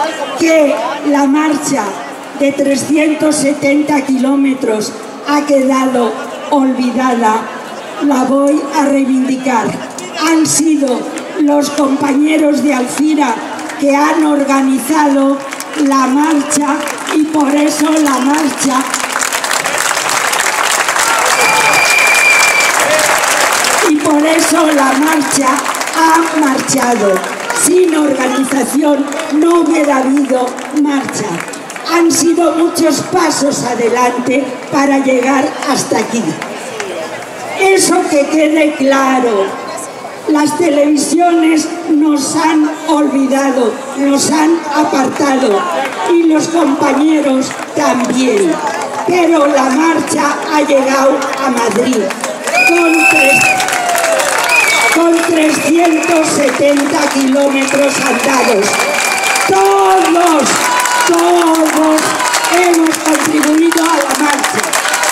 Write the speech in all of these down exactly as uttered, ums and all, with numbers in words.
que la marcha de trescientos setenta kilómetros ha quedado olvidada, la voy a reivindicar. Han sido los compañeros de Alzira que han organizado la marcha y por eso la marcha y por eso la marcha ha marchado. Sin organización no hubiera habido marcha. Han sido muchos pasos adelante para llegar hasta aquí. Eso que quede claro. Las televisiones nos han olvidado, nos han apartado y los compañeros también. Pero la marcha ha llegado a Madrid con, tres, con trescientos setenta kilómetros andados. Todos, todos hemos contribuido a la marcha.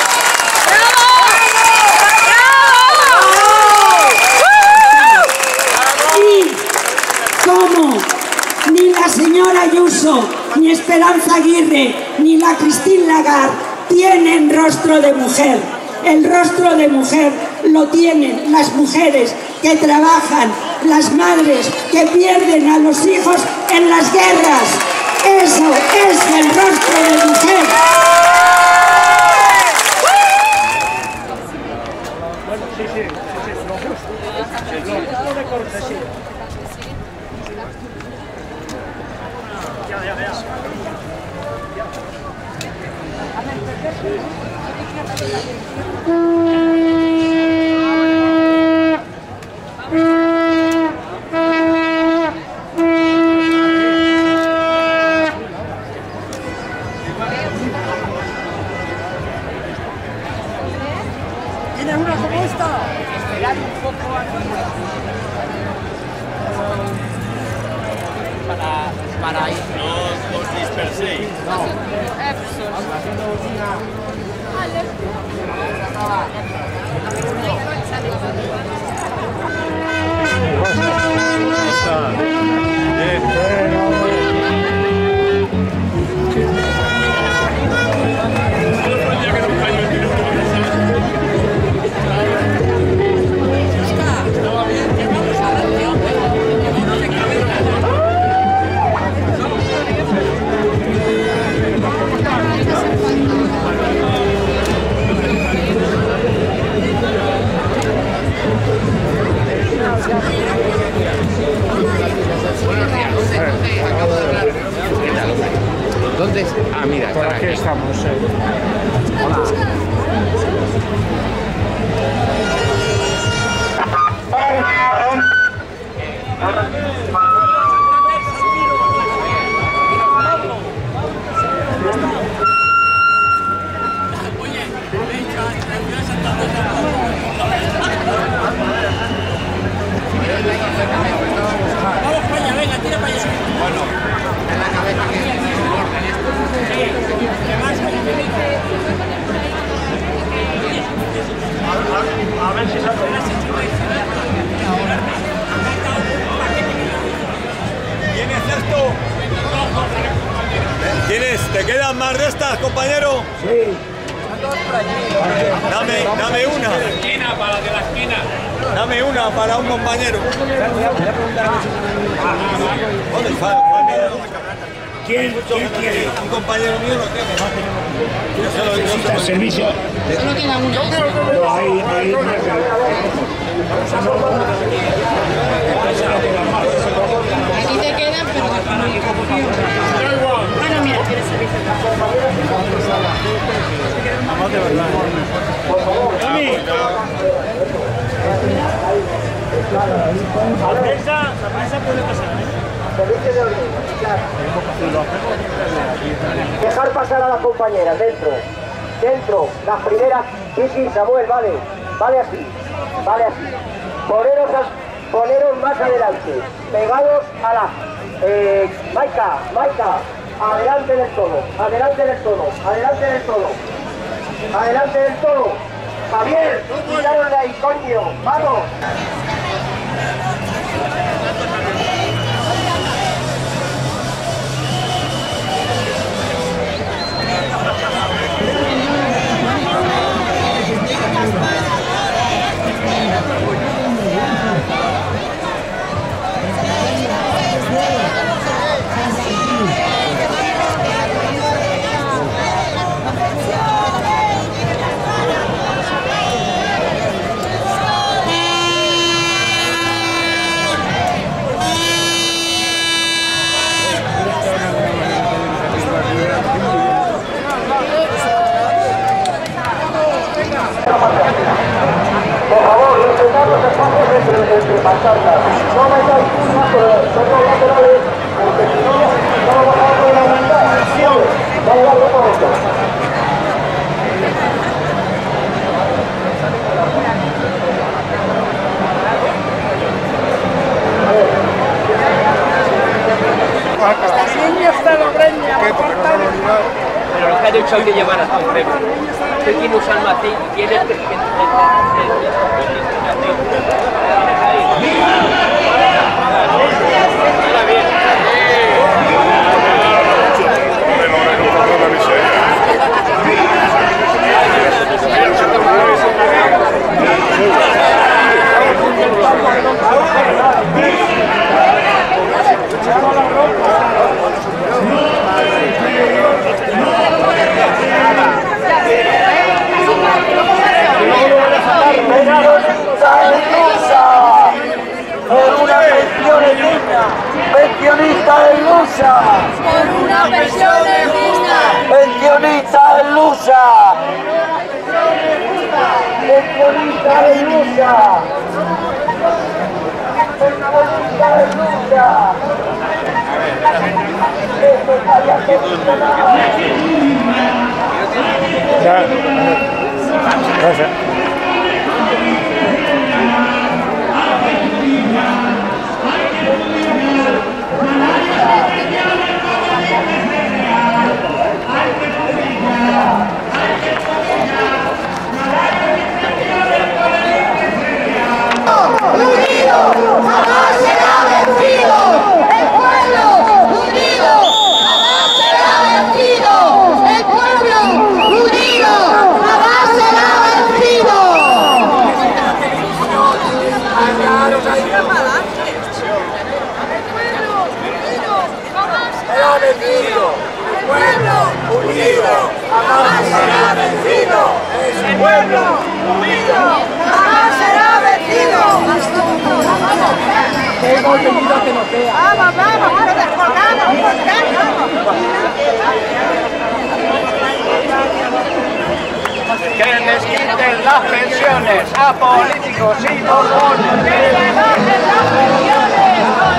Como ni la señora Ayuso, ni Esperanza Aguirre, ni la Christine Lagarde tienen rostro de mujer. El rostro de mujer lo tienen las mujeres que trabajan, las madres que pierden a los hijos en las guerras. Eso es el rostro de mujer. Sí, sí, sí, sí. ¿Tienes una como esta? Esperad un poco para, para ir. No os disperséis. No. ¿Dónde? Ah, mira, por aquí estamos. Eh. Hola. Vamos para allá, venga, tira para allá. Bueno, en la cabeza que se corten esto. A ver si saco. ¿Tienes esto? ¿Tienes? ¿Te quedan más de estas, compañero? Sí. Dame, dame una. La esquina, para de la esquina. Dame una para un compañero. ¿Dónde está? ¿Quién, ¿Quién quiere? Un compañero mío lo tiene. Yo se lo ¿Necesita servicio? Solo queda una. No, ahí, ahí. Aquí te quedan, pero bueno, mira, tienes servicio. Vamos de verdad. ¡Tami! La prensa, la prensa puede pasar, ¿eh? Dejar pasar a las compañeras, dentro, dentro, las primeras, sí, sí, Samuel, vale, vale así, vale así, poneros, a, poneros más adelante, pegados a la, eh, Maika, Maika, adelante del todo, adelante del todo, adelante del todo, adelante del todo, Javier, quitaros de ahí, coño, vamos. pasarlas. No metáis puñas por los laterales, porque si no, no vamos a poder aguantar. Vale, vale, un momento. Pero lo que ha dicho hay que llevar a tu premio. Tú tienes un almacén y tienes que... Por una pensión digna, pensionista de Lusa. Por una pensión digna. Pensionista de Lusa. Pensionista de Lusa. Pensionista de Lusa. Ya. Gracias. Vamos, vamos, no descolgamos, Que les quiten las pensiones a políticos y borbones. ¡Que le bajen las pensiones!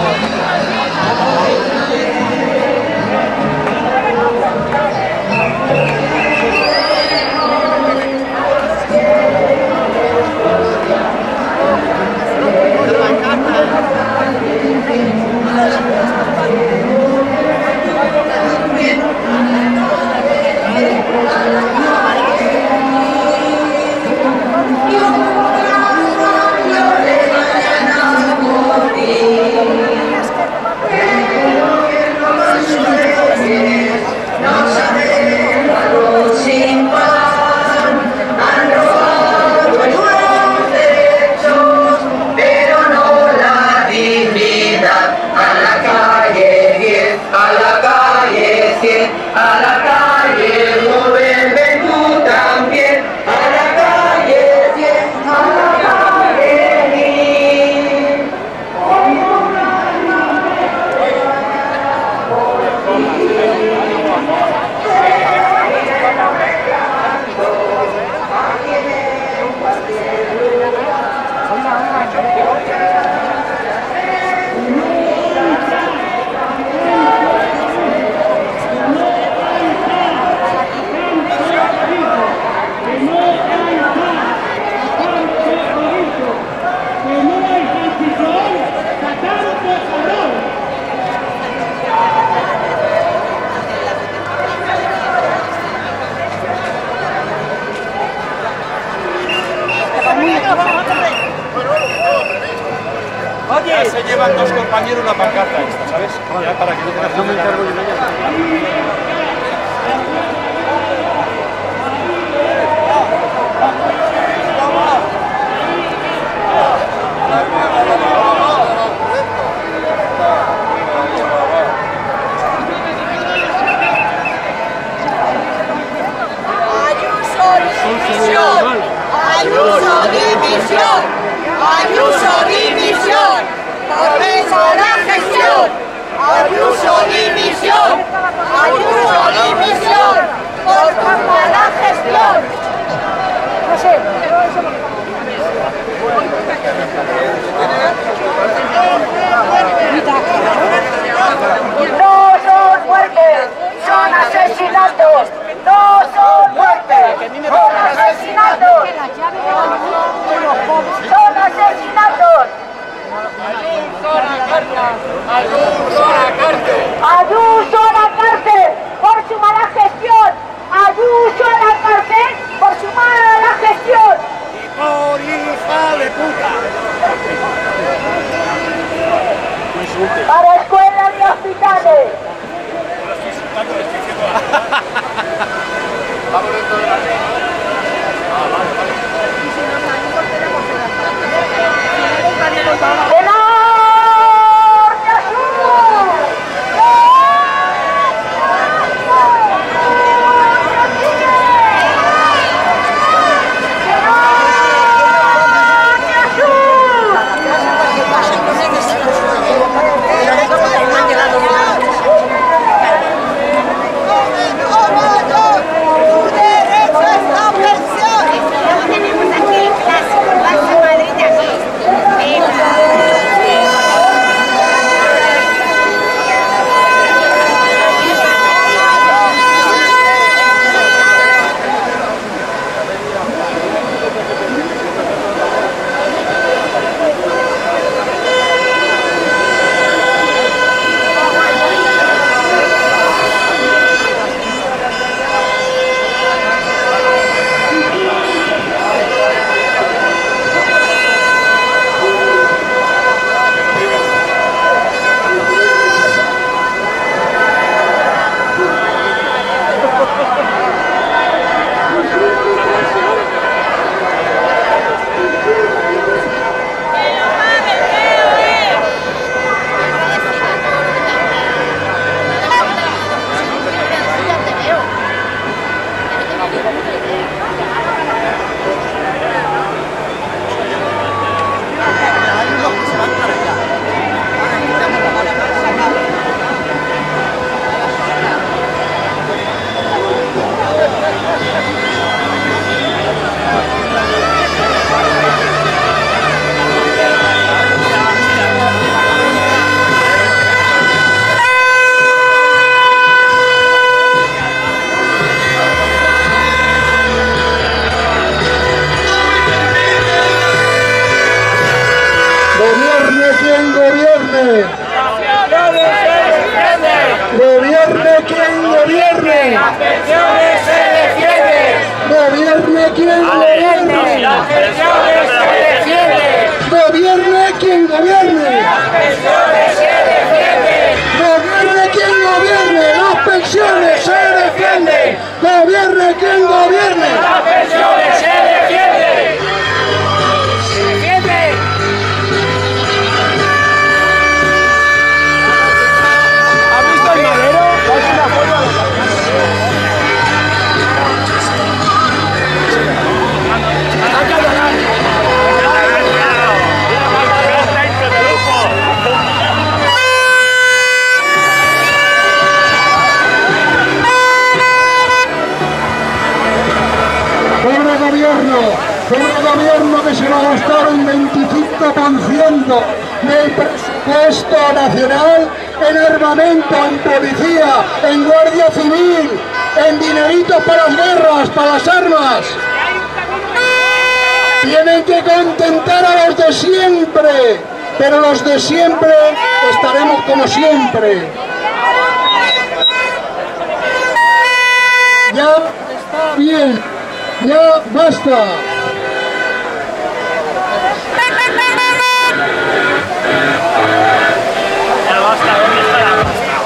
Ya se llevan dos compañeros la pancarta esta, ¿sabes? Ya para que no tengas no me encargo de ella. Ayuso dimisión, Ayuso dimisión, por la gestión, Ayuso dimisión, Ayuso dimisión, por mala gestión. No sé, pero eso no. No son muertes, son asesinatos. No son muertes, son asesinatos. Son asesinatos. Ayuso a la cárcel por su mala gestión. Ayuso a la cárcel por su mala gestión. Y por hija de puta. Para escuelas y hospitales. Vamos dentro de la ley. Ah, vale, vale. ¡De norte a sur! Gobierne quien gobierne. Las pensiones se defienden. Gobierne quien gobierne. Las pensiones se defienden. Gobierne quien gobierne. Las pensiones se defienden. Gobierne quien gobierne. Las pensiones se defienden. Gobierne quien gobierne. Las pensiones se defienden. Se defienden. ¿Has visto el madero? Es una foto de los Pobre gobierno, pobre gobierno que se va a gastar un veinticinco por ciento del presupuesto nacional en armamento, en policía, en guardia civil, en dineritos para las guerras, para las armas. Tienen que contentar a los de siempre, pero los de siempre estaremos como siempre. Ya está bien, ya basta. Ya basta, ¿dónde está la pasta?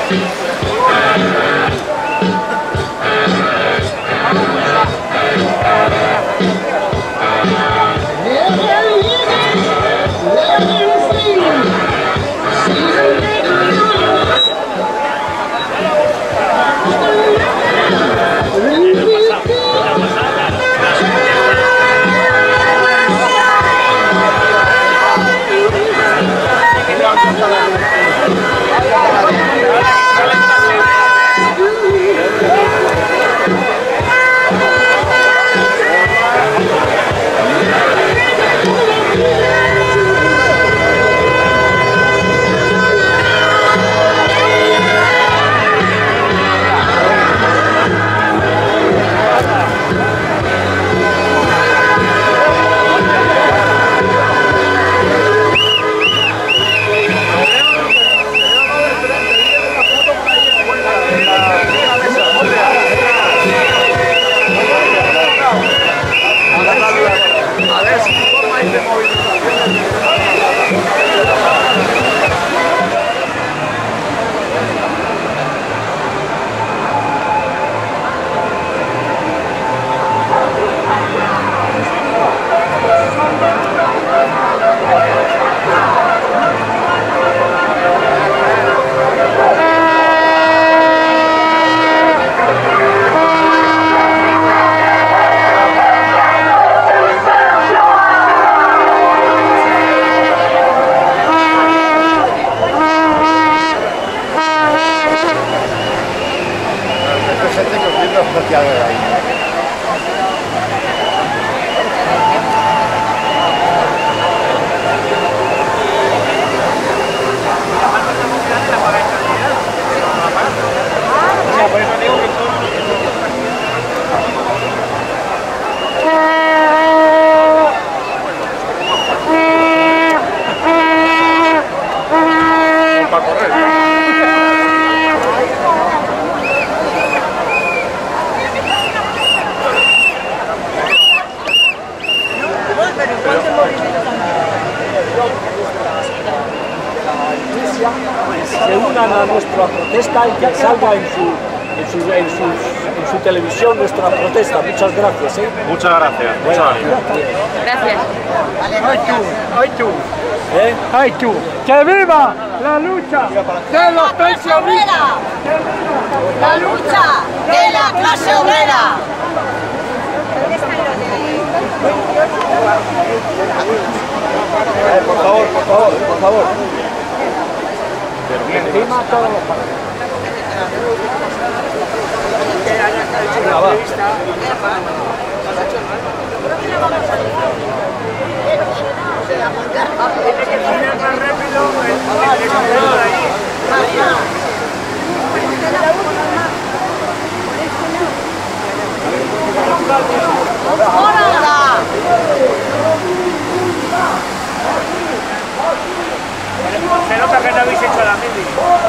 Nokia de ahí. Para correr. Se unan a nuestra protesta y que salga en su, en su, en sus, en su televisión nuestra protesta. Muchas gracias. ¿eh? Muchas gracias. Bueno, Gracias. ¡Ay tú! ¡Ay tú! ¿eh? ¡Ay tú! ¡Que viva la lucha de los pensionistas! La lucha de la clase obrera. Eh, por favor, por favor, por favor. Encima todos los partidos. Venga, va. Se nota que no habéis hecho la mili.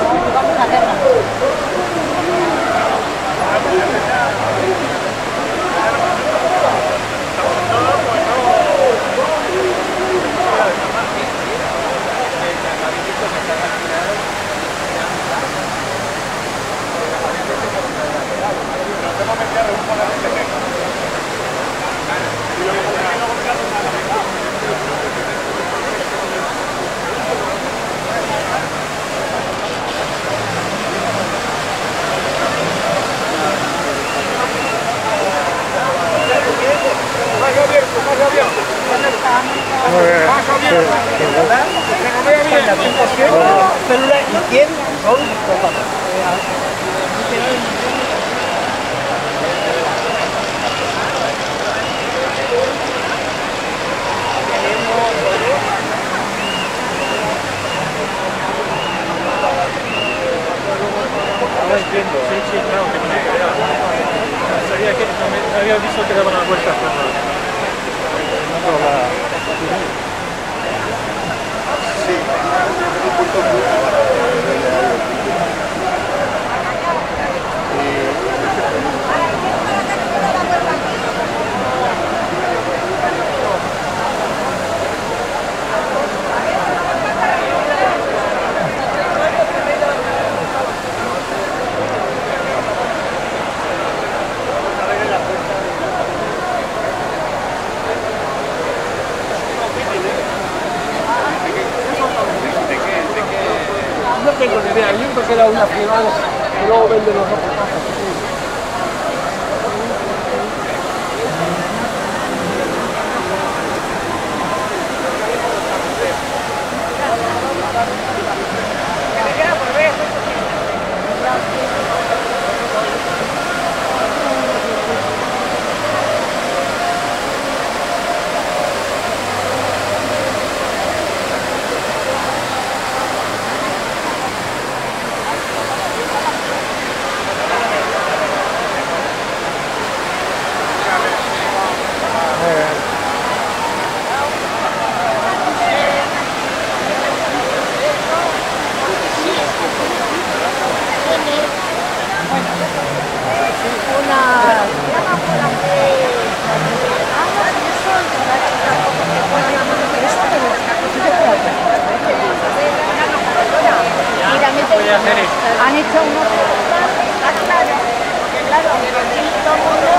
¿Y quién son? No entiendo. Sí, sí, claro, que no me queda. Sabía que no me había visto que daban las vueltas. No tengo ni idea, yo creo que era una privada que luego vende los reportajes. Han hecho unos... Claro, claro, todo el mundo...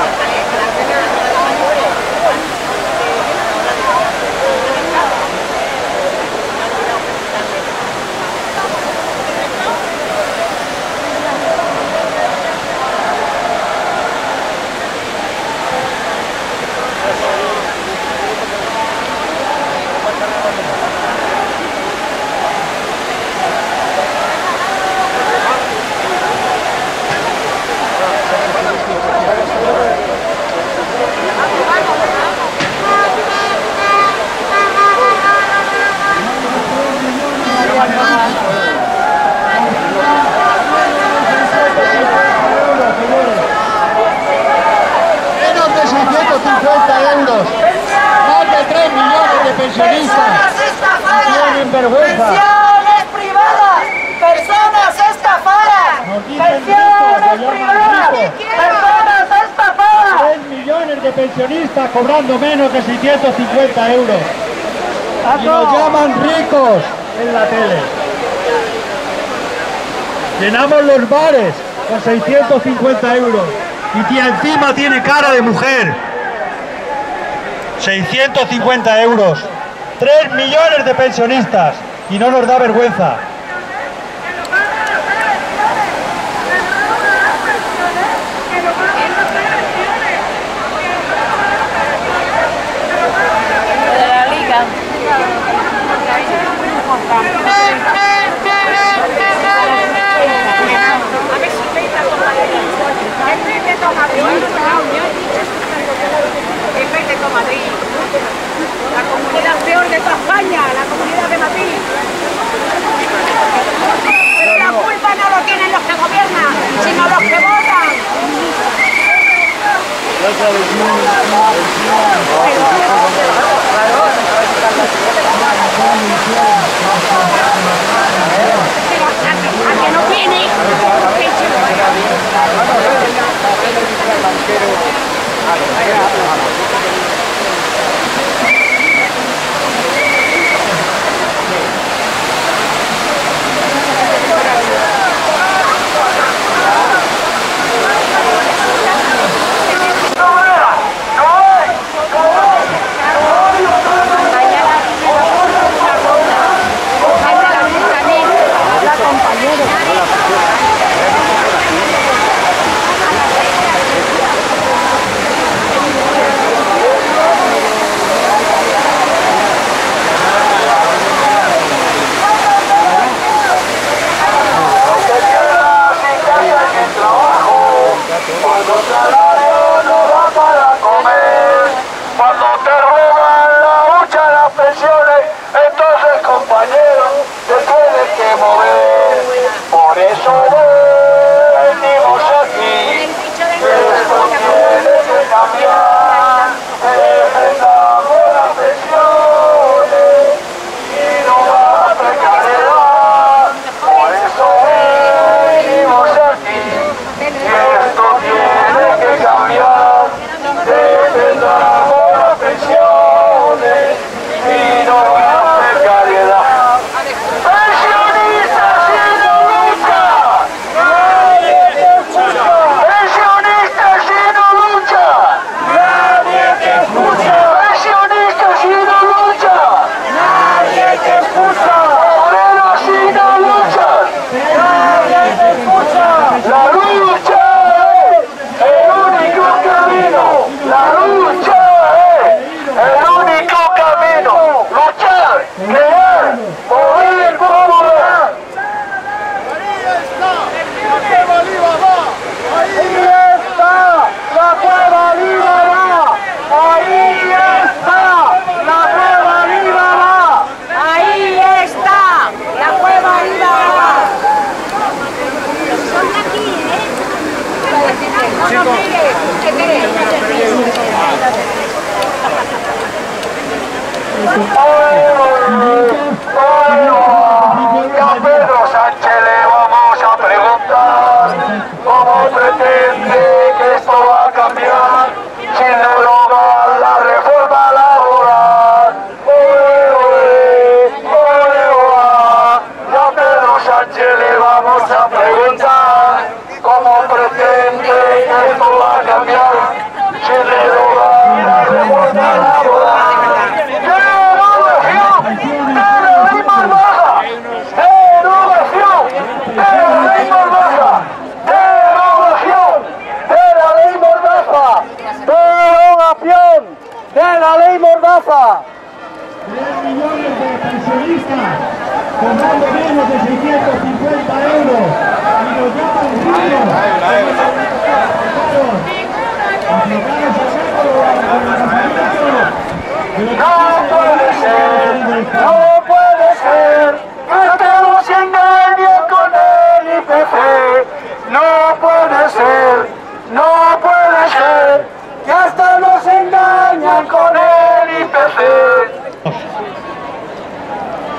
pensionistas. Tienen vergüenza. Pensiones privadas, personas estafadas. Pensiones privadas, personas estafadas. tres millones de pensionistas cobrando menos de seiscientos cincuenta euros. Y nos llaman ricos en la tele. Llenamos los bares con seiscientos cincuenta euros. Y tía, encima tiene cara de mujer. seiscientos cincuenta euros. tres millones de pensionistas. Y no nos da vergüenza. La comunidad peor de toda España, la comunidad de Madrid. Pero la culpa no lo tienen los que gobiernan, sino los que votan. A que no tiene.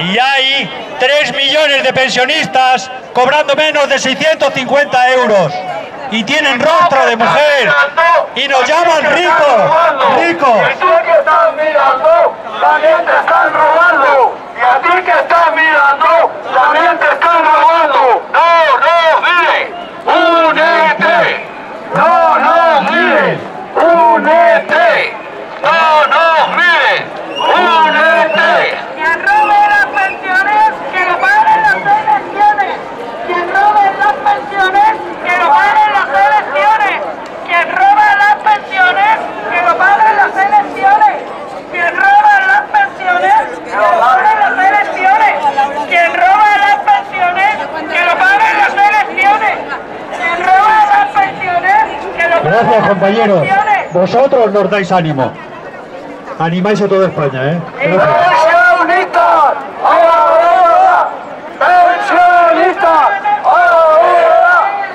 Y hay tres millones de pensionistas cobrando menos de seiscientos cincuenta euros. Y tienen rostro de mujer. Y nos llaman ricos, ricos. Y tú que estás mirando, también te están robando. Y a ti que estás mirando, también te están robando. No, no, mire, únete. No, no, mire, únete. No, no, mire, únete. Quien robe las pensiones, que lo paguen las elecciones. Quien robe las pensiones, que lo paguen las elecciones. Quien roba las pensiones, que lo paguen las elecciones. Quien roba las pensiones, que lo paguen las elecciones. Quien roba las pensiones, que lo paguen las elecciones. Quien roba las pensiones, que lo paguen las elecciones. Gracias, compañeros. Vosotros nos dais ánimo. Animáis a toda España, ¿eh? Gracias. ¡Pensionistas! ¡Ahora! ¡Pensionistas! ¡Ahora!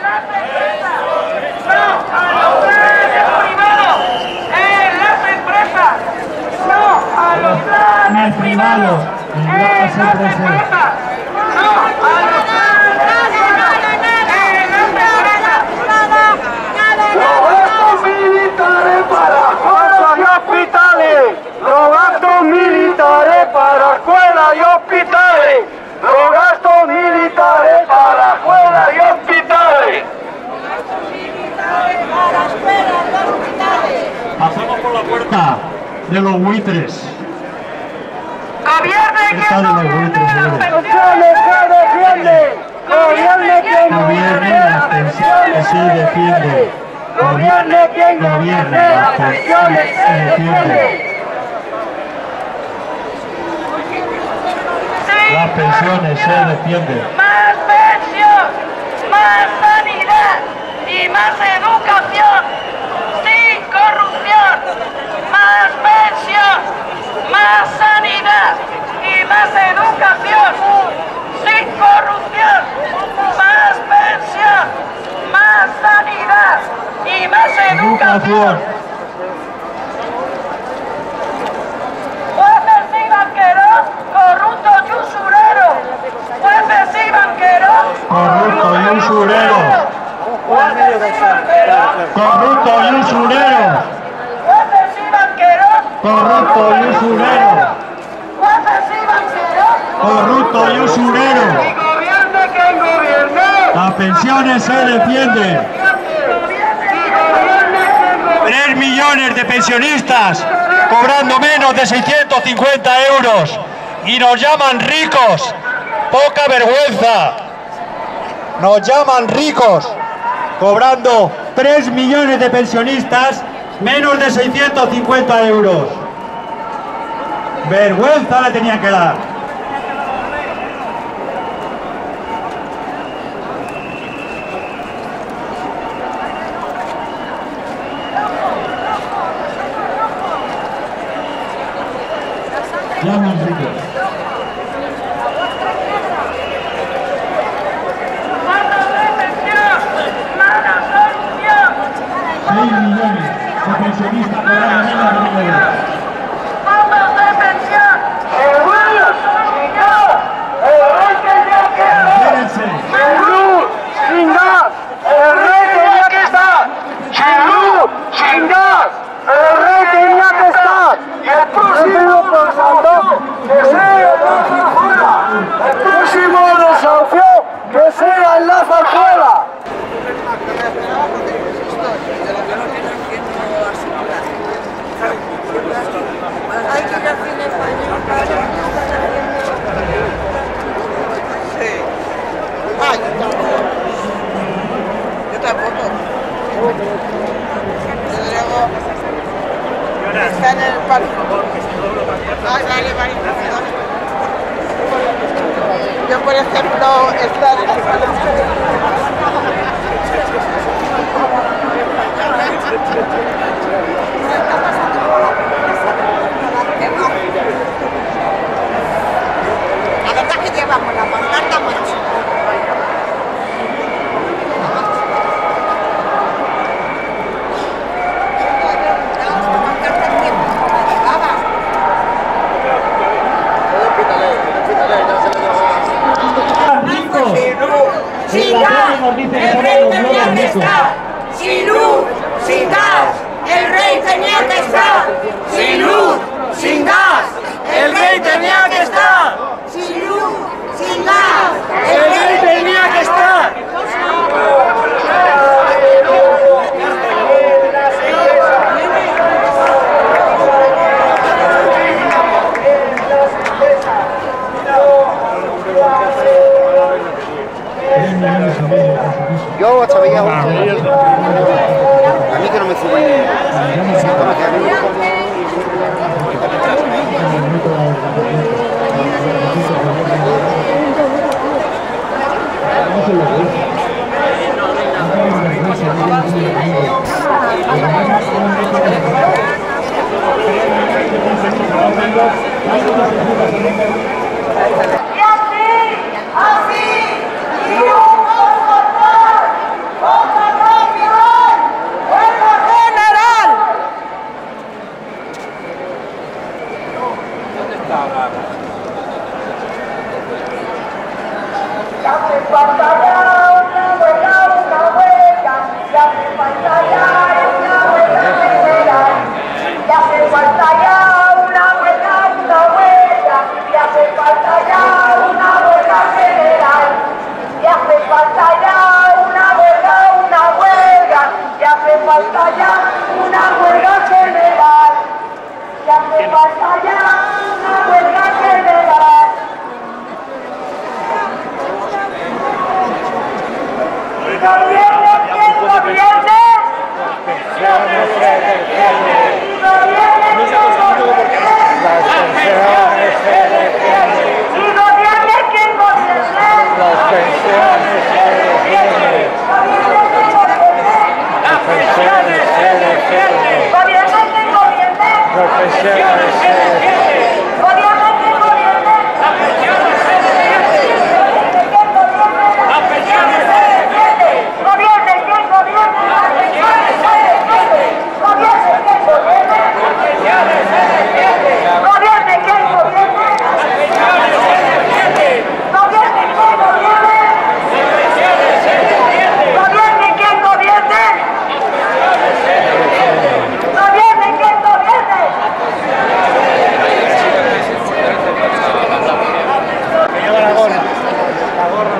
¡No a los planes privados en las empresas! ¡No a los planes privados en las empresas! ¡No a los planes privados en las empresas! ¡Los gastos militares para escuelas y hospitales! ¡Los gastos militares para escuelas y hospitales! ¡Los gastos militares para escuelas y hospitales! Pasamos por la puerta de los buitres. ¡Gobierne Esta quien de los gobierne buitres, las señores. pensiones! ¡Se defiende! ¡Gobierne quien Gobierne las pensiones, sí defiende. ¡Gobierne quien Gobierne gobierne las las pensiones! pensiones, ¡Se se defiende! defiende. Las pensiones se defienden. Más pensión, más sanidad y más educación, sin corrupción. Más pensión, más sanidad y más educación, sin corrupción. Más pensión, más sanidad y más educación. Jueces y banqueros, corruptos y usureros. Jueces y banqueros, Corrupto y usurero. jueces y banqueros, Corrupto y usurero. jueces y banqueros, Corrupto y usurero. jueces y banqueros. Corrupto y usurero. ¡Y gobierne quien gobierne! Las pensiones se defienden. Tres millones de pensionistas cobrando menos de seiscientos cincuenta euros y nos llaman ricos. Poca vergüenza. Nos llaman ricos cobrando tres millones de pensionistas menos de seiscientos cincuenta euros. Vergüenza le tenían que dar. Llaman ricos. seis millones de pensionistas cobrando menos de mil euros. ¡Fondos de pensión! ¡Hermano! ¡Chingado! ¡El rey tenía que estar! Espérense. ¡Sin luz! ¡Sin gas! ¡El rey tenía que estar! ¡Sin luz! ¡Sin gas! ¡El rey tenía que estar! ¡Y el próximo pensando que sea en la zarzuela! ¡El próximo desahucio que sea en la zarzuela! Hay que ir al cine español para sí. Ah, yo tampoco. Yo tampoco. Desde luego está en el parque. Ay, vale, vale. Yo, por ejemplo, estar en el parque. La verdad que llevamos la pancarta mucho. Quítale, quítale. sin luz, sin gas, el rey tenía que estar. Sin luz, sin gas, el rey tenía que estar. Sin luz, sin gas, el rey tenía que estar. Yo hasta veía un... A mí que no me suben. Y así, así, y un ya hace falta ya una huelga, una huelga, ya hace falta ya una huelga general, ya hace falta ya una huelga, una huelga, ya hace falta ya una huelga general, ya hace falta ya una huelga, una huelga, ya hace falta ya una huelga general, ya hace falta ya una huelga general. ¿Gobierne quien gobierne? ¿Y gobierne quien gobierne? ¿Y gobierne quien gobierne? Las pensiones se defienden. Las pensiones se defienden. ¿Gobierne quien gobierne? Las pensiones se defienden. ¿Gobierne quien gobierne? Las pensiones se defienden. Las pensiones se defienden. Gobierne quien gobierne, las pensiones se defienden. Gobierne quien gobierne, las pensiones se defienden. Gobierne quien gobierne, las pensiones se defienden. Gobierne quien gobierne, las pensiones se defienden. Gobierne quien gobierne, gobierne quien gobierne. Que lleva la gorra. La gorra.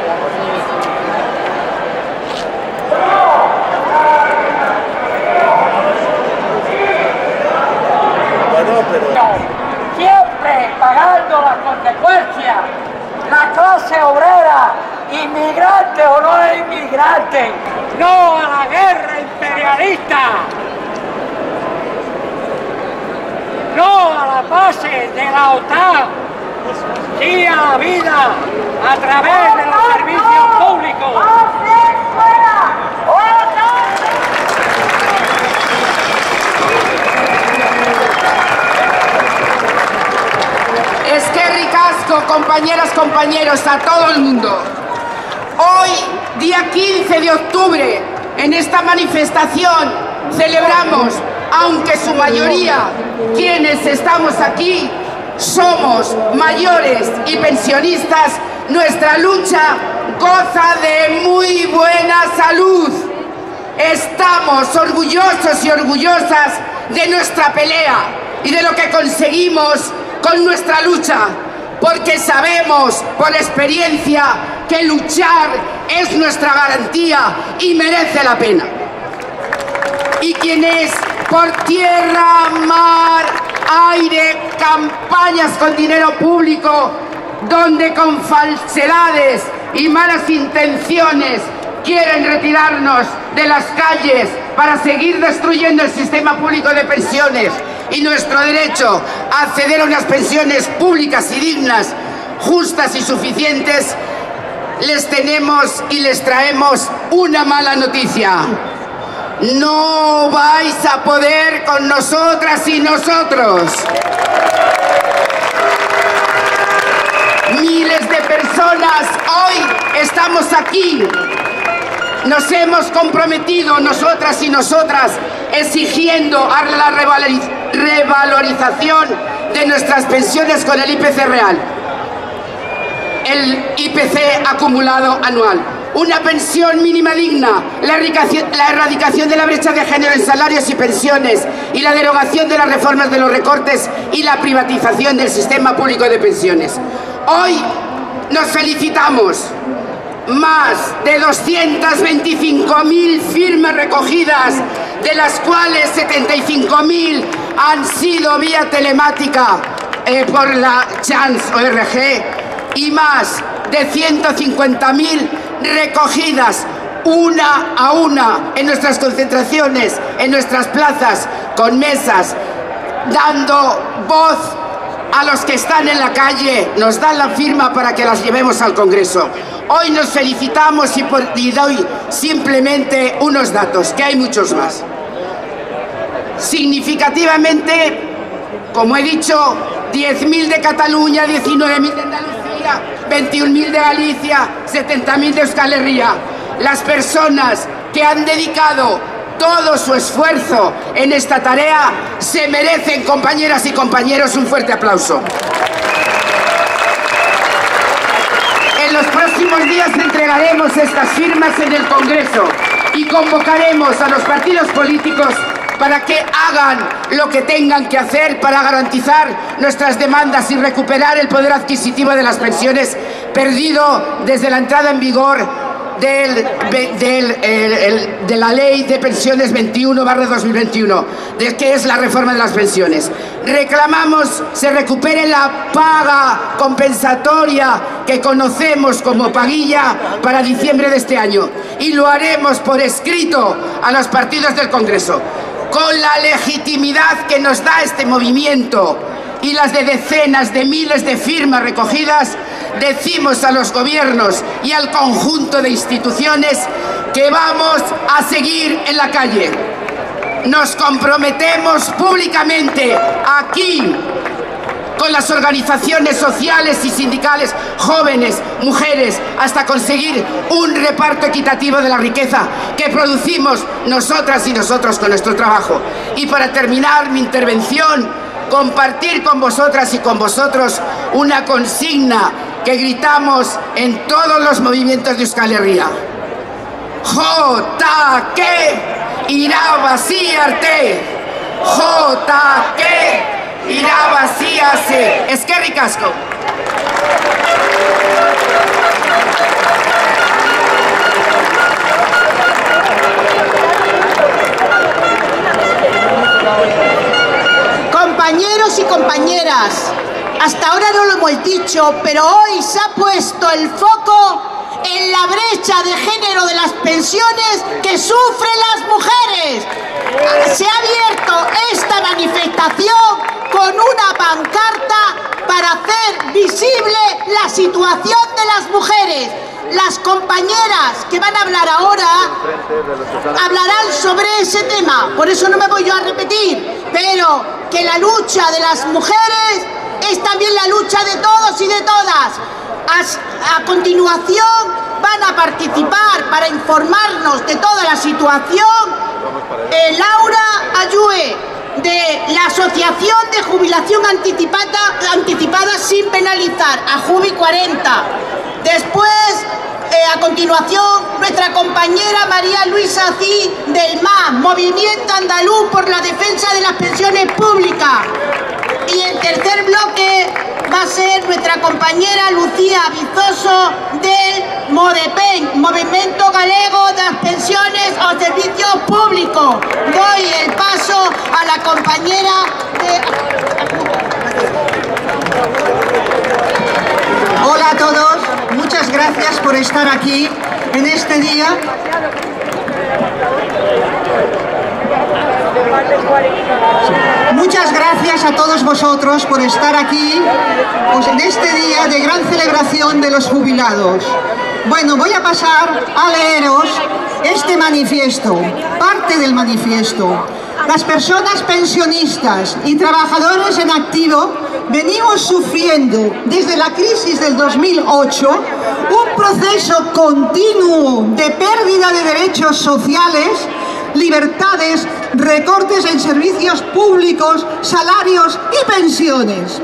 Siempre pagando las consecuencias, la clase obrera, inmigrante o no inmigrante, no a la guerra imperialista, no a la base de la OTAN, sí a la vida a través de los servicios públicos. Es que ricasco, compañeras, compañeros, a todo el mundo. Hoy, día quince de octubre, en esta manifestación celebramos, aunque su mayoría, quienes estamos aquí, somos mayores y pensionistas, nuestra lucha goza de muy buena salud. Estamos orgullosos y orgullosas de nuestra pelea y de lo que conseguimos con nuestra lucha, porque sabemos por experiencia que luchar es nuestra garantía y merece la pena. Y quienes por tierra, mar, aire, campañas con dinero público, donde con falsedades y malas intenciones quieren retirarnos de las calles para seguir destruyendo el sistema público de pensiones y nuestro derecho a acceder a unas pensiones públicas y dignas, justas y suficientes, les tenemos y les traemos una mala noticia. No vais a poder con nosotras y nosotros. Miles de personas hoy estamos aquí. Nos hemos comprometido nosotras y nosotras exigiendo a la revalorización de nuestras pensiones con el I P C real, el I P C acumulado anual. una pensión mínima digna, la erradicación, la erradicación de la brecha de género en salarios y pensiones y la derogación de las reformas de los recortes y la privatización del sistema público de pensiones. Hoy nos felicitamos. Más de doscientas veinticinco mil firmas recogidas, de las cuales setenta y cinco mil han sido vía telemática eh, por la Chance O R G y más de ciento cincuenta mil recogidas una a una en nuestras concentraciones, en nuestras plazas, con mesas, dando voz a los que están en la calle, nos dan la firma para que las llevemos al Congreso. Hoy nos felicitamos y, por, y doy simplemente unos datos, que hay muchos más. Significativamente, como he dicho, diez mil de Cataluña, diecinueve mil de Andalucía, veintiún mil de Galicia, setenta mil de Euskal Herria. Las personas que han dedicado todo su esfuerzo en esta tarea se merecen, compañeras y compañeros, un fuerte aplauso. En los próximos días entregaremos estas firmas en el Congreso y convocaremos a los partidos políticos para que hagan lo que tengan que hacer para garantizar nuestras demandas y recuperar el poder adquisitivo de las pensiones perdido desde la entrada en vigor Del, del, el, el, de la ley de pensiones veintiuno barra dos mil veintiuno, de que es la reforma de las pensiones. Reclamamos se recupere la paga compensatoria que conocemos como paguilla para diciembre de este año, y lo haremos por escrito a los partidos del Congreso. Con la legitimidad que nos da este movimiento y las de decenas de miles de firmas recogidas, decimos a los gobiernos y al conjunto de instituciones que vamos a seguir en la calle. Nos comprometemos públicamente aquí con las organizaciones sociales y sindicales, jóvenes, mujeres, hasta conseguir un reparto equitativo de la riqueza que producimos nosotras y nosotros con nuestro trabajo. Y para terminar mi intervención, compartir con vosotras y con vosotros una consigna que gritamos en todos los movimientos de Euskal Herria. Jotake irabasiarte, Jotake irabasiase. Eskerrik asko. Compañeros y compañeras, hasta ahora no lo hemos dicho, pero hoy se ha puesto el foco en la brecha de género de las pensiones que sufren las mujeres. Se ha abierto esta manifestación con una pancarta para hacer visible la situación de las mujeres. Las compañeras que van a hablar ahora hablarán sobre ese tema, por eso no me voy yo a repetir, pero que la lucha de las mujeres es también la lucha de todos y de todas. A, a continuación van a participar para informarnos de toda la situación eh, Laura Ayue, de la Asociación de Jubilación Anticipada, anticipada sin penalizar, a Jubi cuarenta. Después, eh, a continuación, nuestra compañera María Luisa Cid del M A, Movimiento Andaluz por la Defensa de las Pensiones Públicas. Y el tercer bloque va a ser nuestra compañera Lucía Vizoso del MODEPEN, Movimiento Galego de las Pensiones o Servicios Públicos. Doy el paso a la compañera de... Hola a todos, muchas gracias por estar aquí en este día. Muchas gracias a todos vosotros por estar aquí pues, en este día de gran celebración de los jubilados. Bueno, voy a pasar a leeros este manifiesto, parte del manifiesto. Las personas pensionistas y trabajadores en activo venimos sufriendo desde la crisis del dos mil ocho un proceso continuo de pérdida de derechos sociales, libertades, recortes en servicios públicos, salarios y pensiones.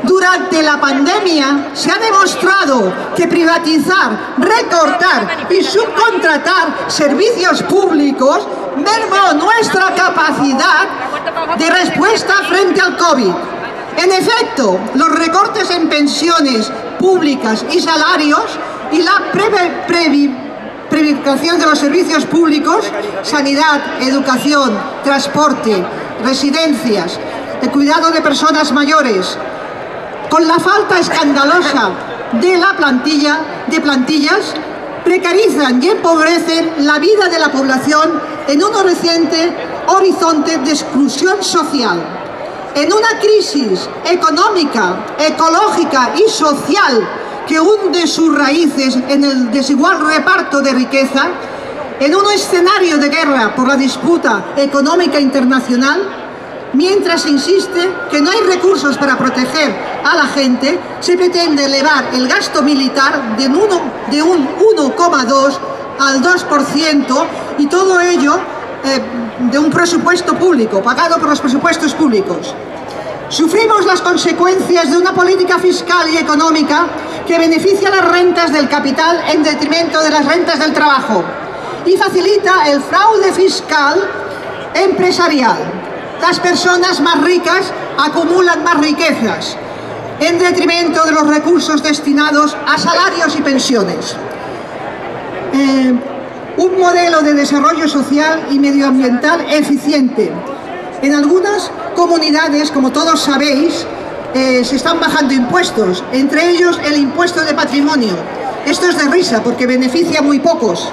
Durante la pandemia se ha demostrado que privatizar, recortar y subcontratar servicios públicos mermó nuestra capacidad de respuesta frente al COVID. En efecto, los recortes en pensiones públicas y salarios y la privatización de los servicios públicos, sanidad, educación, transporte, residencias, el cuidado de personas mayores, con la falta escandalosa de la plantilla, de plantillas, precarizan y empobrecen la vida de la población en un reciente horizonte de exclusión social. En una crisis económica, ecológica y social que hunde sus raíces en el desigual reparto de riqueza, en un escenario de guerra por la disputa económica internacional, mientras se insiste que no hay recursos para proteger a la gente, se pretende elevar el gasto militar de, uno, de un uno coma dos al dos por ciento y todo ello eh, de un presupuesto público, pagado por los presupuestos públicos. Sufrimos las consecuencias de una política fiscal y económica que beneficia las rentas del capital en detrimento de las rentas del trabajo y facilita el fraude fiscal empresarial. Las personas más ricas acumulan más riquezas en detrimento de los recursos destinados a salarios y pensiones. Eh, un modelo de desarrollo social y medioambiental eficiente. En algunas comunidades, como todos sabéis, eh, se están bajando impuestos, entre ellos el impuesto de patrimonio. Esto es de risa porque beneficia a muy pocos.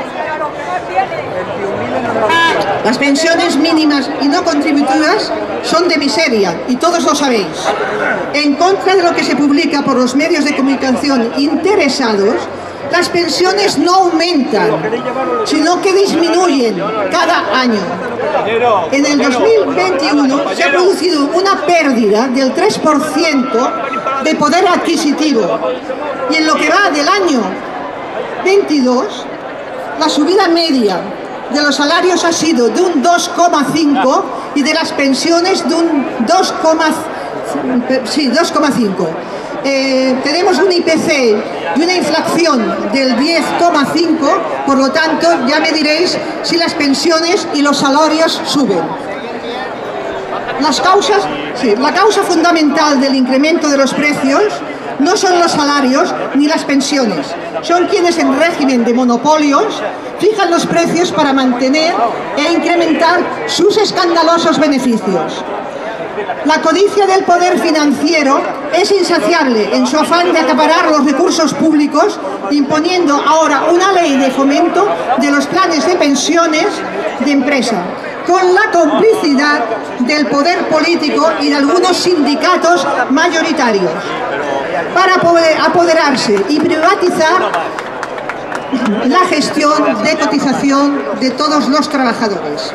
Las pensiones mínimas y no contributivas son de miseria, y todos lo sabéis. En contra de lo que se publica por los medios de comunicación interesados, las pensiones no aumentan, sino que disminuyen cada año. En el dos mil veintiuno se ha producido una pérdida del tres por ciento de poder adquisitivo, y en lo que va del año veintidós, la subida media de los salarios ha sido de un dos coma cinco y de las pensiones de un dos coma cinco. Eh, tenemos un I P C y una inflación del diez coma cinco, por lo tanto ya me diréis si las pensiones y los salarios suben. Las causas, sí, la causa fundamental del incremento de los precios no son los salarios ni las pensiones, son quienes en régimen de monopolios fijan los precios para mantener e incrementar sus escandalosos beneficios. La codicia del poder financiero es insaciable en su afán de acaparar los recursos públicos, imponiendo ahora una ley de fomento de los planes de pensiones de empresa, con la complicidad del poder político y de algunos sindicatos mayoritarios, para poder apoderarse y privatizar la gestión de cotización de todos los trabajadores.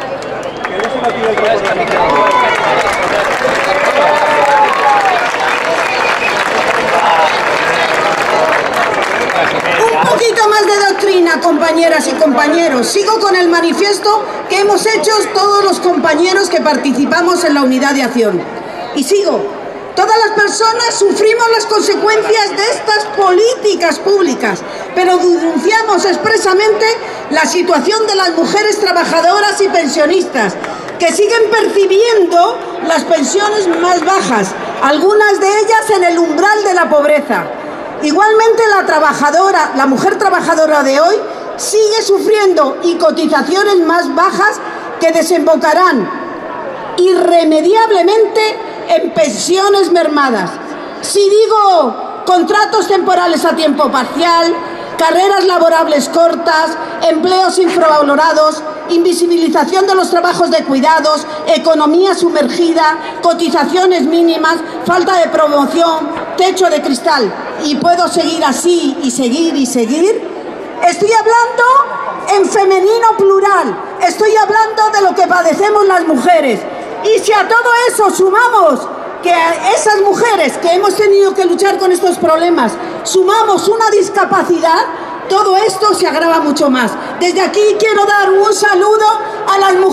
Un poquito más de doctrina, compañeras y compañeros. Sigo con el manifiesto que hemos hecho todos los compañeros que participamos en la unidad de acción. Y sigo. Todas las personas sufrimos las consecuencias de estas políticas públicas, pero denunciamos expresamente la situación de las mujeres trabajadoras y pensionistas, que siguen percibiendo las pensiones más bajas, algunas de ellas en el umbral de la pobreza. Igualmente la trabajadora, la mujer trabajadora de hoy sigue sufriendo y cotizaciones más bajas que desembocarán irremediablemente en pensiones mermadas. Si digo contratos temporales a tiempo parcial, carreras laborables cortas, empleos infravalorados, invisibilización de los trabajos de cuidados, economía sumergida, cotizaciones mínimas, falta de promoción, techo de cristal, y puedo seguir así y seguir y seguir. Estoy hablando en femenino plural, estoy hablando de lo que padecemos las mujeres. Y si a todo eso sumamos que a esas mujeres que hemos tenido que luchar con estos problemas, sumamos una discapacidad, todo esto se agrava mucho más. Desde aquí quiero dar un saludo a las mujeres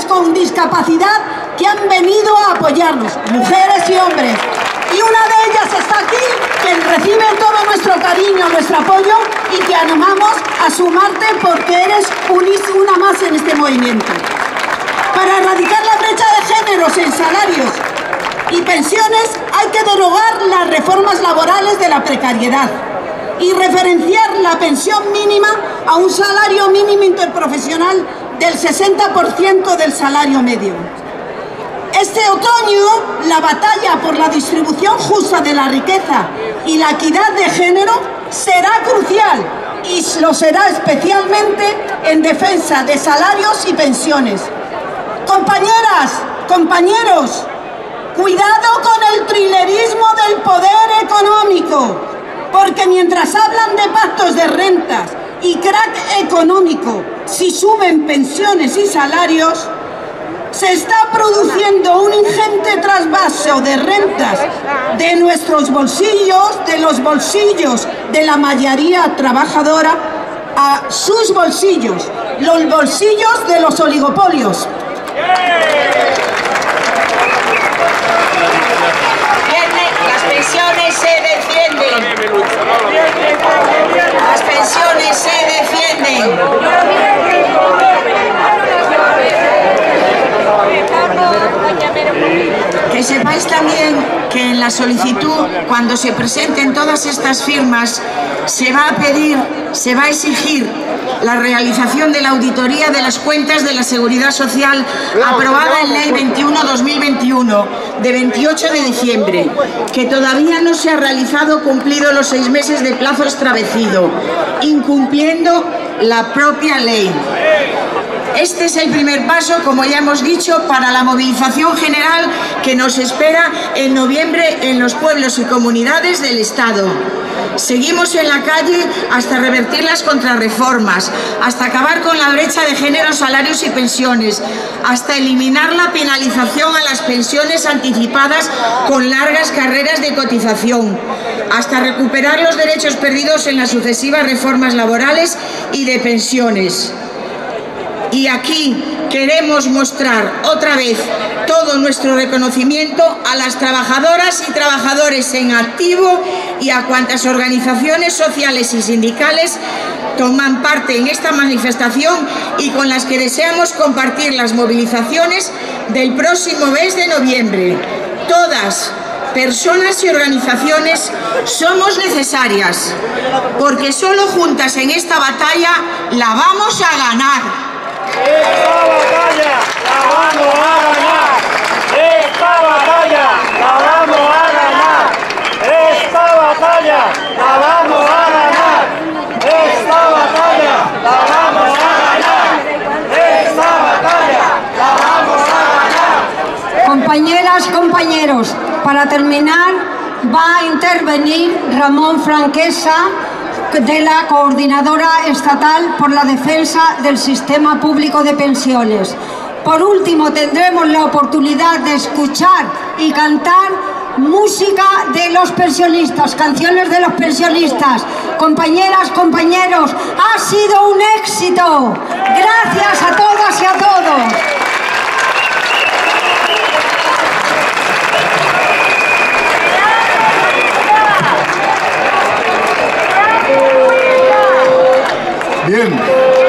con discapacidad que han venido a apoyarnos, mujeres y hombres. Y una de ellas está aquí, que recibe todo nuestro cariño, nuestro apoyo y que animamos a sumarte porque eres una más en este movimiento. Para erradicar la brecha de géneros en salarios y pensiones hay que derogar las reformas laborales de la precariedad y referenciar la pensión mínima a un salario mínimo interprofesional del sesenta por ciento del salario medio. Este otoño, la batalla por la distribución justa de la riqueza y la equidad de género será crucial y lo será especialmente en defensa de salarios y pensiones. Compañeras, compañeros, cuidado con el trilerismo del poder económico, porque mientras hablan de pactos de rentas y crack económico, si suben pensiones y salarios, se está produciendo un ingente trasvaso de rentas de nuestros bolsillos, de los bolsillos de la mayoría trabajadora, a sus bolsillos, los bolsillos de los oligopolios. Las pensiones se defienden. Las pensiones se defienden. Que sepáis también que en la solicitud, cuando se presenten todas estas firmas, se va a pedir, se va a exigir la realización de la auditoría de las cuentas de la Seguridad Social aprobada en Ley veintiuno barra dos mil veintiuno de veintiocho de diciembre, que todavía no se ha realizado cumplido los seis meses de plazo establecido, incumpliendo la propia ley. Este es el primer paso, como ya hemos dicho, para la movilización general que nos espera en noviembre en los pueblos y comunidades del Estado. Seguimos en la calle hasta revertir las contrarreformas, hasta acabar con la brecha de género, salarios y pensiones, hasta eliminar la penalización a las pensiones anticipadas con largas carreras de cotización, hasta recuperar los derechos perdidos en las sucesivas reformas laborales y de pensiones. Y aquí queremos mostrar otra vez todo nuestro reconocimiento a las trabajadoras y trabajadores en activo y a cuantas organizaciones sociales y sindicales toman parte en esta manifestación y con las que deseamos compartir las movilizaciones del próximo mes de noviembre. Todas, personas y organizaciones, somos necesarias, porque solo juntas en esta batalla la vamos a ganar. ¡Esta batalla la vamos a ganar! ¡Esta batalla la vamos a ganar! ¡Esta batalla la vamos a ganar! ¡Esta batalla la vamos a ganar! ¡Esta batalla la vamos a ganar! Compañeras, compañeros, para terminar va a intervenir Ramón Franquesa, de la Coordinadora Estatal por la Defensa del Sistema Público de Pensiones. Por último, tendremos la oportunidad de escuchar y cantar música de los pensionistas, canciones de los pensionistas. Compañeras, compañeros, ha sido un éxito. Gracias a todas y a todos. Bien,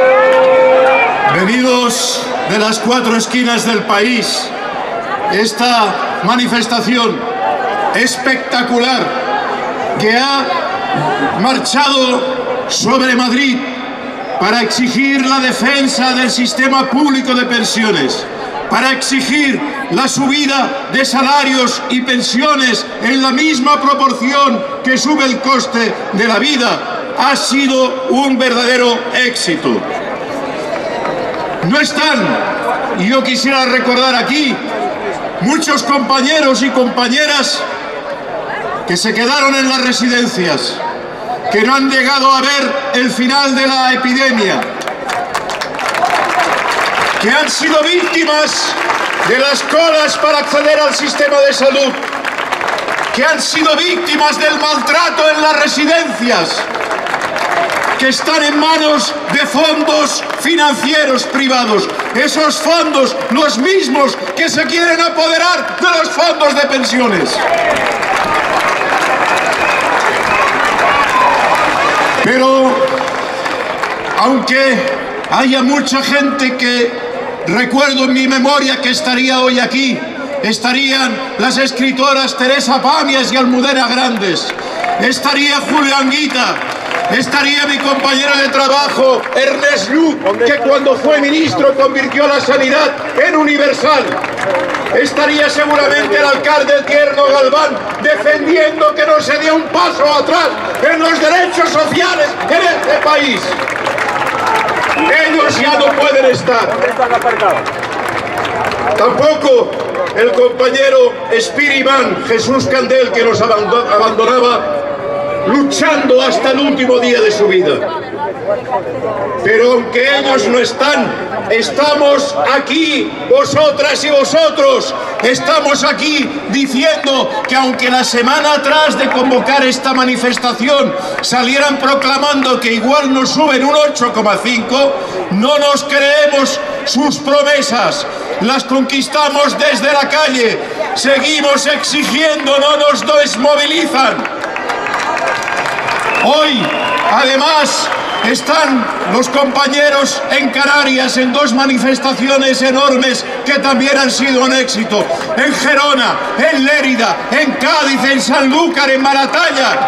venidos de las cuatro esquinas del país, esta manifestación espectacular que ha marchado sobre Madrid para exigir la defensa del sistema público de pensiones, para exigir la subida de salarios y pensiones en la misma proporción que sube el coste de la vida, ha sido un verdadero éxito. No están, y yo quisiera recordar aquí, muchos compañeros y compañeras que se quedaron en las residencias, que no han llegado a ver el final de la epidemia, que han sido víctimas de las colas para acceder al sistema de salud, que han sido víctimas del maltrato en las residencias, que están en manos de fondos financieros privados. esos fondos, los mismos que se quieren apoderar de los fondos de pensiones. Pero, aunque haya mucha gente que recuerdo en mi memoria que estaría hoy aquí, estarían las escritoras Teresa Pamias y Almudena Grandes, estaría Julio Anguita, estaría mi compañero de trabajo Ernest Lluch, que cuando fue ministro convirtió la sanidad en universal. Estaría seguramente el alcalde Tierno Galván defendiendo que no se dé un paso atrás en los derechos sociales en este país. Ellos ya no pueden estar. Tampoco el compañero Espíritu Jesús Candel, que nos abandonaba luchando hasta el último día de su vida. Pero aunque ellos no están, estamos aquí, vosotras y vosotros, estamos aquí diciendo que aunque la semana atrás de convocar esta manifestación salieran proclamando que igual nos suben un ocho coma cinco, no nos creemos sus promesas, las conquistamos desde la calle, seguimos exigiendo, no nos desmovilizan. Hoy, además, están los compañeros en Canarias en dos manifestaciones enormes que también han sido un éxito. En Gerona, en Lérida, en Cádiz, en Sanlúcar, en Maratalla.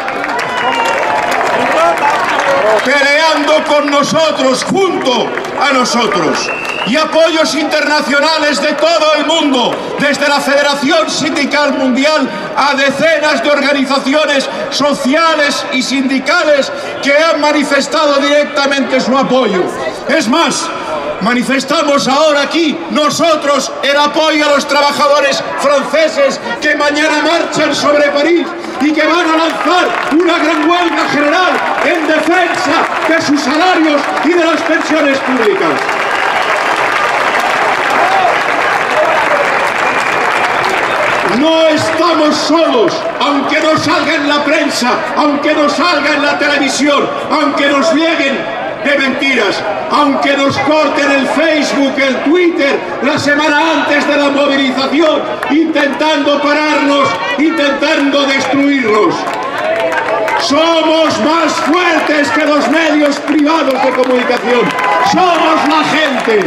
Peleando con nosotros, junto a nosotros. Y apoyos internacionales de todo el mundo, desde la Federación Sindical Mundial a decenas de organizaciones sociales y sindicales que han manifestado directamente su apoyo. Es más, manifestamos ahora aquí nosotros el apoyo a los trabajadores franceses que mañana marchan sobre París y que van a lanzar una gran huelga general en defensa de sus salarios y de las pensiones públicas. No estamos solos, aunque no salga en la prensa, aunque no salga en la televisión, aunque nos lleguen de mentiras, aunque nos corten el Facebook, el Twitter, la semana antes de la movilización, intentando pararnos, intentando destruirnos. Somos más fuertes que los medios privados de comunicación. Somos la gente.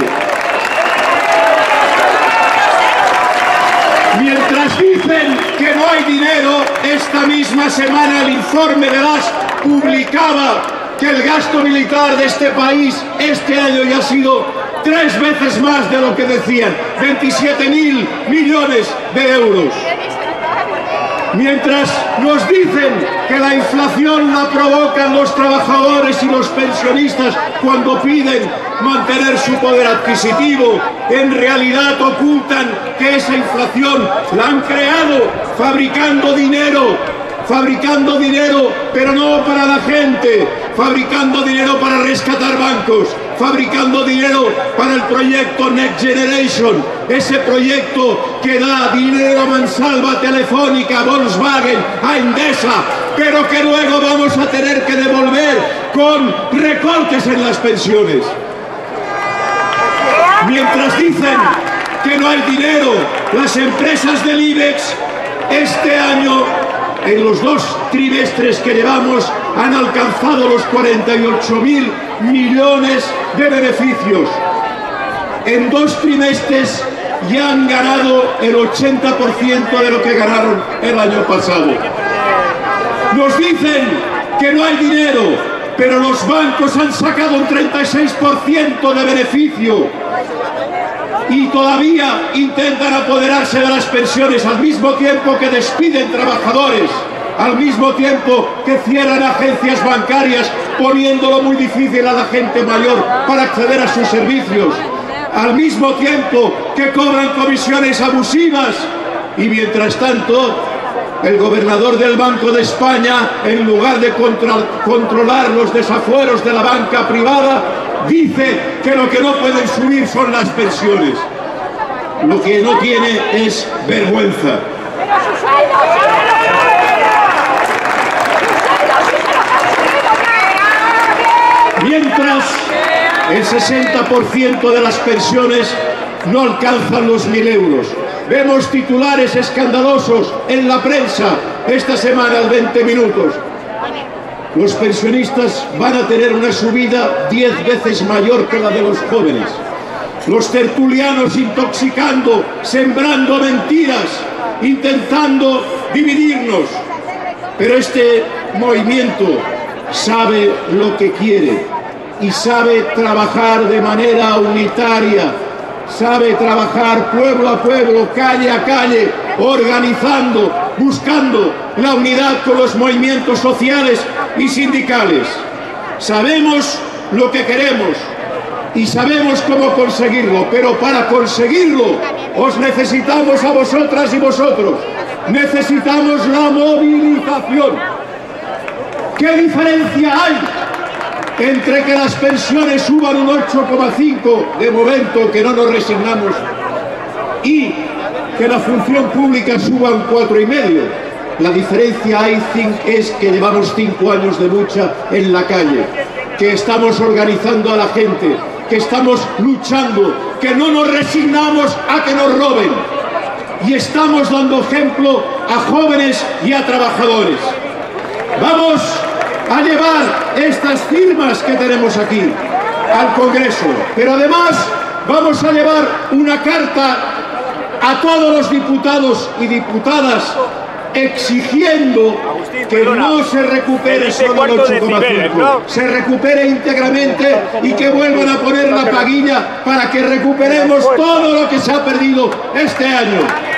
Mientras dicen que no hay dinero, esta misma semana el informe de las publicaba que el gasto militar de este país este año ya ha sido tres veces más de lo que decían, veintisiete mil millones de euros. Mientras nos dicen que la inflación la provocan los trabajadores y los pensionistas cuando piden mantener su poder adquisitivo, en realidad ocultan que esa inflación la han creado fabricando dinero, fabricando dinero, pero no para la gente, fabricando dinero para rescatar bancos, fabricando dinero para el proyecto Next Generation, ese proyecto que da dinero a Mansalva, a Telefónica, a Volkswagen, a Endesa, pero que luego vamos a tener que devolver con recortes en las pensiones. Mientras dicen que no hay dinero, las empresas del IBEX este año, en los dos trimestres que llevamos, han alcanzado los cuarenta y ocho mil millones de beneficios. En dos trimestres ya han ganado el ochenta por ciento de lo que ganaron el año pasado. Nos dicen que no hay dinero, pero los bancos han sacado un treinta y seis por ciento de beneficio y todavía intentan apoderarse de las pensiones al mismo tiempo que despiden trabajadores, al mismo tiempo que cierran agencias bancarias, poniéndolo muy difícil a la gente mayor para acceder a sus servicios, al mismo tiempo que cobran comisiones abusivas. Y mientras tanto, el gobernador del Banco de España, en lugar de contra, controlar los desafueros de la banca privada, dice que lo que no pueden subir son las pensiones. Lo que no tiene es vergüenza. Mientras el sesenta por ciento de las pensiones no alcanzan los mil euros. Vemos titulares escandalosos en la prensa esta semana al veinte minutos. Los pensionistas van a tener una subida diez veces mayor que la de los jóvenes. Los tertulianos intoxicando, sembrando mentiras, intentando dividirnos. Pero este movimiento sabe lo que quiere y sabe trabajar de manera unitaria, sabe trabajar pueblo a pueblo, calle a calle, organizando, buscando la unidad con los movimientos sociales y sindicales. Sabemos lo que queremos y sabemos cómo conseguirlo, pero para conseguirlo os necesitamos a vosotras y vosotros. Necesitamos la movilización. ¿Qué diferencia hay entre que las pensiones suban un ocho coma cinco de momento, que no nos resignamos, y que la función pública suba un cuatro coma cinco? La diferencia hay es que llevamos cinco años de lucha en la calle, que estamos organizando a la gente, que estamos luchando, que no nos resignamos a que nos roben, y estamos dando ejemplo a jóvenes y a trabajadores. Vamos a llevar estas firmas que tenemos aquí al Congreso, pero además vamos a llevar una carta a todos los diputados y diputadas exigiendo que no se recupere solo el ocho coma cinco, se recupere íntegramente y que vuelvan a poner la paguilla para que recuperemos todo lo que se ha perdido este año.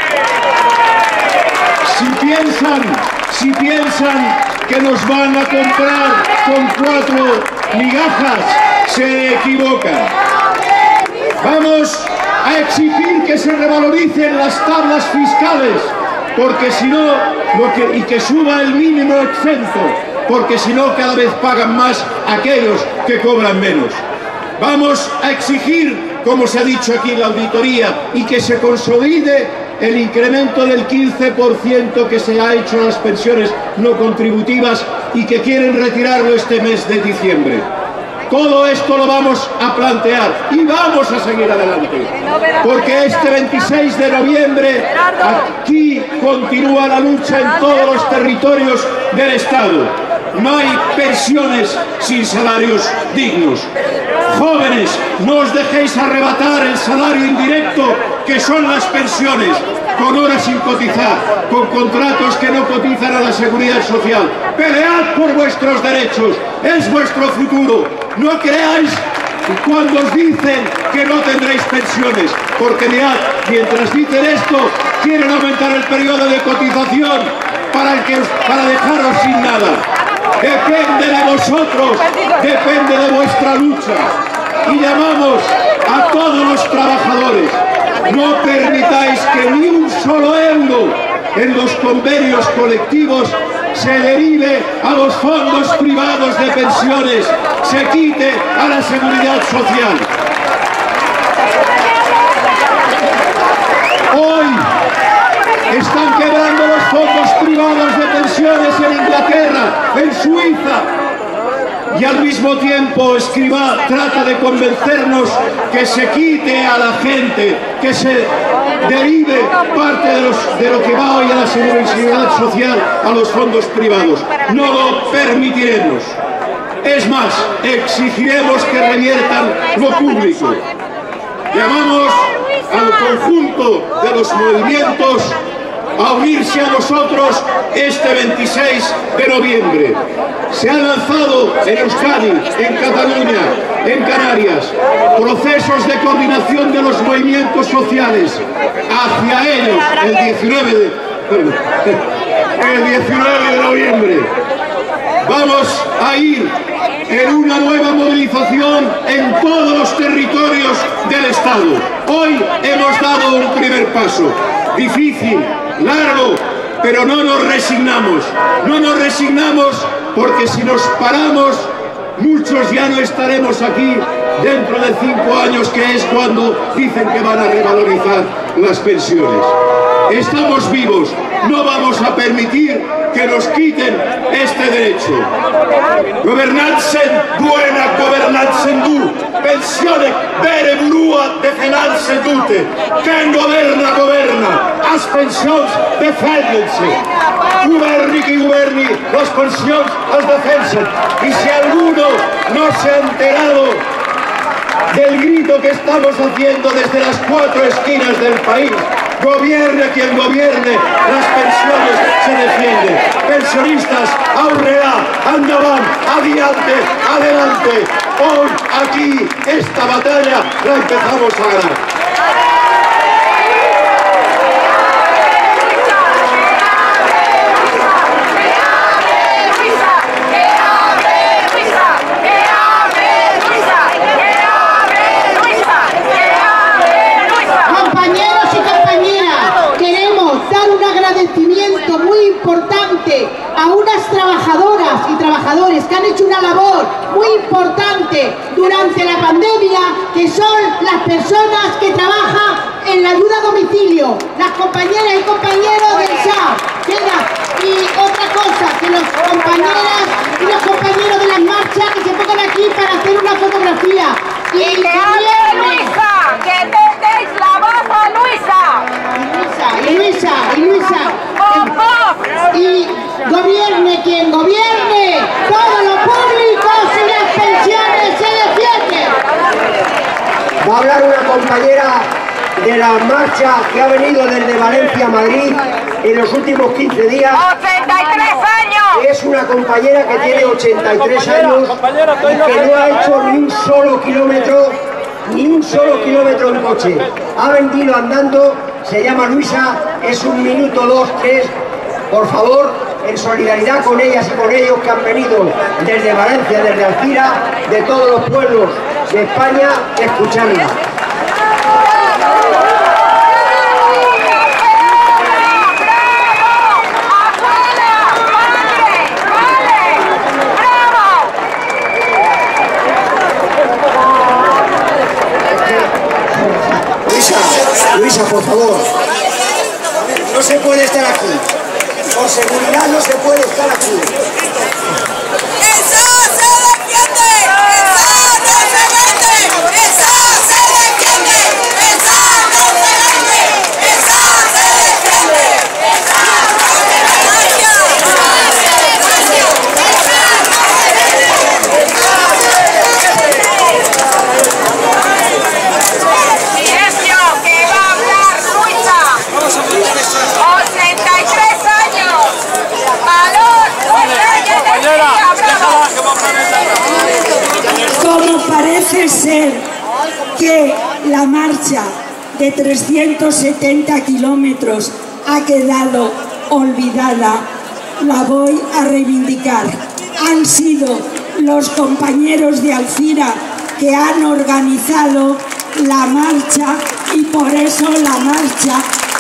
Si piensan, si piensan que nos van a comprar con cuatro migajas, se equivocan. Vamos a exigir que se revaloricen las tablas fiscales, porque si no, lo que, y que suba el mínimo exento, porque si no cada vez pagan más aquellos que cobran menos. Vamos a exigir, como se ha dicho aquí en la auditoría, y que se consolide el incremento del quince por ciento que se ha hecho a las pensiones no contributivas y que quieren retirarlo este mes de diciembre. Todo esto lo vamos a plantear y vamos a seguir adelante, porque este veintiséis de noviembre aquí continúa la lucha en todos los territorios del Estado. No hay pensiones sin salarios dignos. Jóvenes, no os dejéis arrebatar el salario indirecto que son las pensiones, con horas sin cotizar, con contratos que no cotizan a la seguridad social. Pelead por vuestros derechos, es vuestro futuro. No creáis cuando os dicen que no tendréis pensiones, porque mirad, mientras dicen esto, quieren aumentar el periodo de cotización para, el que, para dejaros sin nada. Depende de vosotros, depende de vuestra lucha. Y llamamos a todos los trabajadores, no permitáis que ni un solo euro en los convenios colectivos se derive a los fondos privados de pensiones, se quite a la seguridad social. Hoy están quebrando los fondos privados de pensiones en Inglaterra, en Suiza, y al mismo tiempo Escrivá trata de convencernos que se quite a la gente, que se derive parte de, los, de lo que va hoy a la seguridad social a los fondos privados. No lo permitiremos. Es más, exigiremos que reviertan lo público. Llamamos al conjunto de los movimientos a unirse a nosotros este veintiséis de noviembre. Se han lanzado en Euskadi, en Cataluña, en Canarias, procesos de coordinación de los movimientos sociales. Hacia ellos, el diecinueve de, perdón, el diecinueve de noviembre, vamos a ir en una nueva movilización en todos los territorios del Estado. Hoy hemos dado un primer paso, difícil, largo, pero no nos resignamos. No nos resignamos porque si nos paramos, muchos ya no estaremos aquí dentro de cinco años, que es cuando dicen que van a revalorizar las pensiones. Estamos vivos no vamos a permitir que nos quiten este derecho. Gobernanza buena, gobernanza du, pensione bere brua defenarse dute. Quien governa, governa, as pensions defendense. Governi qui governi, las pensions as defensen. Y si alguno no se ha enterado del grito que estamos haciendo desde las cuatro esquinas del país, gobierne quien gobierne, las pensiones se defienden. Pensionistas, aurrera, andaban, adiante, adelante. Hoy aquí esta batalla la empezamos a ganar. Muy importante a unas trabajadoras y trabajadores que han hecho una labor muy importante durante la pandemia, que son las personas que trabajan en la ayuda a domicilio, las compañeras y compañeros del S A P. Y otra cosa, que los compañeras y los compañeros de las marchas que se pongan aquí para hacer una fotografía. Y, y que hable Luisa, que te deis la voz a Luisa. Y Luisa, y Luisa, y gobierne quien gobierne, todos los públicos y las pensiones se defienden. Va a hablar una compañera de la marcha que ha venido desde Valencia a Madrid en los últimos quince días. ¡ochenta y tres años! Es una compañera que tiene ochenta y tres años y que no ha hecho ni un solo kilómetro, ni un solo kilómetro en coche. Ha venido andando, se llama Luisa, es un minuto, dos, tres. Por favor, en solidaridad con ellas y con ellos que han venido desde Valencia, desde Alcira, de todos los pueblos de España, escucharla. Luisa, Luisa, por favor, no se puede estar aquí. Por seguridad no se puede estar aquí. Como parece ser que la marcha de trescientos setenta kilómetros ha quedado olvidada, la voy a reivindicar. Han sido los compañeros de Alcira que han organizado la marcha y por eso la marcha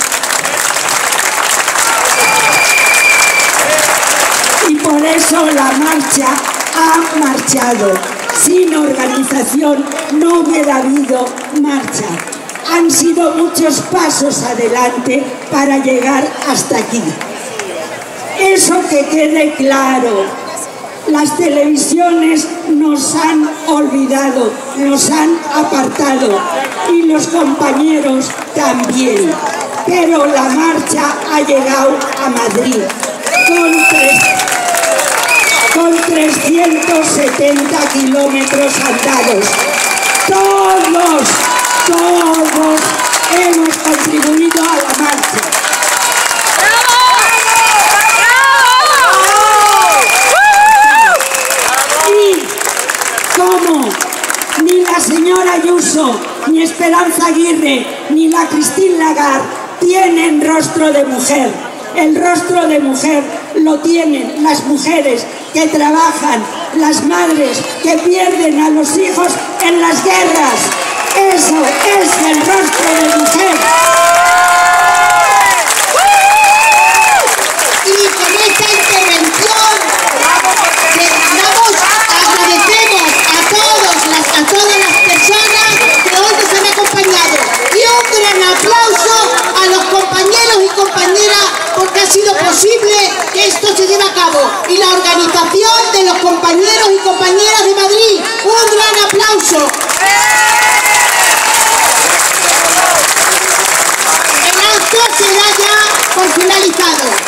y por eso la marcha ha marchado. Sin organización no hubiera habido marcha. Han sido muchos pasos adelante para llegar hasta aquí. Eso que quede claro. Las televisiones nos han olvidado, nos han apartado y los compañeros también. Pero la marcha ha llegado a Madrid con tres... con trescientos setenta kilómetros andados. Todos, todos hemos contribuido a la marcha. Y como ni la señora Ayuso, ni Esperanza Aguirre, ni la Christine Lagarde tienen rostro de mujer. El rostro de mujer lo tienen las mujeres que trabajan, las madres que pierden a los hijos en las guerras. Eso es el rostro de mujer. Y con esta intervención damos, agradecemos a, todos las, a todas las personas que hoy nos han acompañado. Y un gran aplauso a los compañeros y compañeras porque ha sido posible que esto se lleve a cabo, y la organización de los compañeros y compañeras de Madrid. Un gran aplauso. El acto se da ya por finalizado.